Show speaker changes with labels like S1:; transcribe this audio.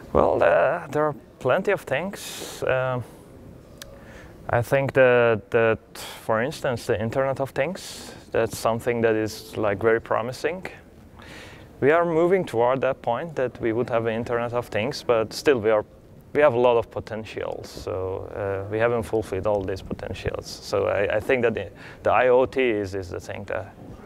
S1: Well, there are plenty of things. I think that, for instance, the Internet of Things, that's something that is like very promising. We are moving toward that point that we would have an Internet of Things, but still we have a lot of potentials. So we haven't fulfilled all these potentials. So I think that the IoT is the thing that